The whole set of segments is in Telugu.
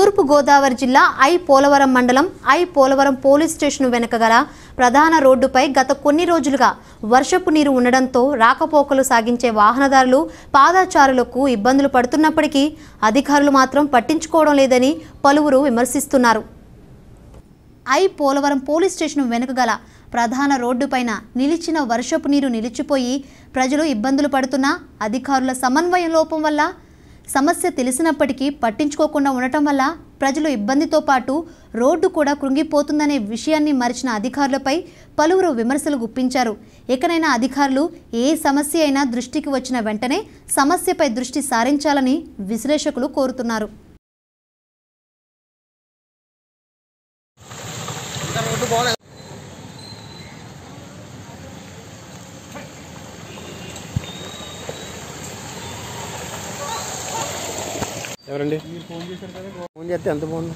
తూర్పు గోదావరి జిల్లా ఐ పోలవరం మండలం ఐ పోలవరం పోలీస్ స్టేషన్ వెనుక గల ప్రధాన రోడ్డుపై గత కొన్ని రోజులుగా వర్షపు నీరు ఉండడంతో రాకపోకలు సాగించే వాహనదారులు పాదచారులకు ఇబ్బందులు పడుతున్నప్పటికీ అధికారులు మాత్రం పట్టించుకోవడం లేదని పలువురు విమర్శిస్తున్నారు. ఐ పోలవరం పోలీస్ స్టేషన్ వెనుక గల ప్రధాన రోడ్డుపైన నిలిచిన వర్షపు నీరు నిలిచిపోయి ప్రజలు ఇబ్బందులు పడుతున్నా అధికారుల సమన్వయం లోపం వల్ల సమస్య తెలిసినప్పటికీ పట్టించుకోకుండా ఉండటం వల్ల ప్రజలు ఇబ్బందితో పాటు రోడ్డు కూడా కృంగిపోతుందనే విషయాన్ని మరిచిన అధికారులపై పలువురు విమర్శలు గుప్పించారు. ఎక్కడైనా అధికారులు ఏ సమస్య అయినా దృష్టికి వచ్చిన వెంటనే సమస్యపై దృష్టి సారించాలని విశ్లేషకులు కోరుతున్నారు. ఎవరండి ఫోన్ చేస్తే ఎంత బాగుంది.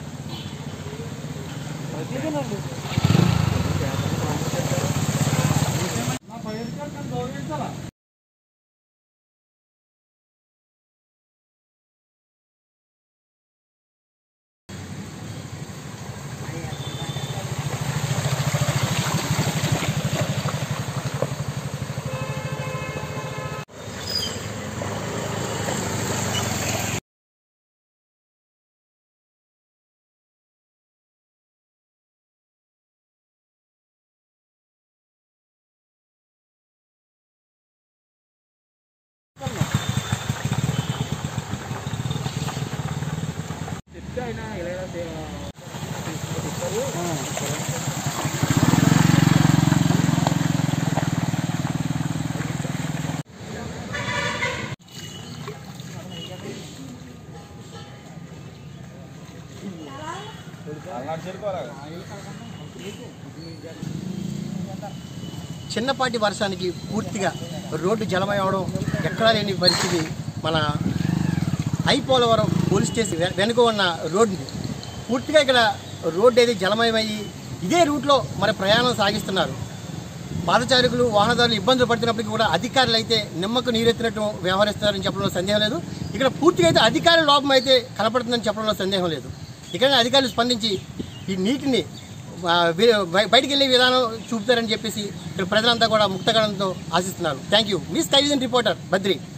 చిన్నపాటి వర్షానికి పూర్తిగా రోడ్డు జలమయవడం ఎక్కడా లేని పరిస్థితి మన ఐ పోలవరం పోలీస్ స్టేషన్ వెనుక ఉన్న రోడ్డు పూర్తిగా ఇక్కడ రోడ్డు అయితే జలమయమయ్యి ఇదే రూట్లో మరి ప్రయాణం సాగిస్తున్నారు. పాదచారికులు వాహనదారులు ఇబ్బందులు పడుతున్నప్పటికీ కూడా అధికారులు అయితే నిమ్మకు నీరెత్తినట్టు వ్యవహరిస్తున్నారని చెప్పడంలో సందేహం లేదు. ఇక్కడ పూర్తిగా అయితే అధికారుల లోపం అయితే కనపడుతుందని చెప్పడంలో సందేహం లేదు. ఇక్కడ అధికారులు స్పందించి ఈ నీటిని బయటికి వెళ్ళే విధానం చూపుతారని చెప్పేసి ఇక్కడ ప్రజలంతా కూడా ముక్తగడంతో ఆశిస్తున్నారు. Thank you. మీ స్కై విజన్ రిపోర్టర్ బద్రి.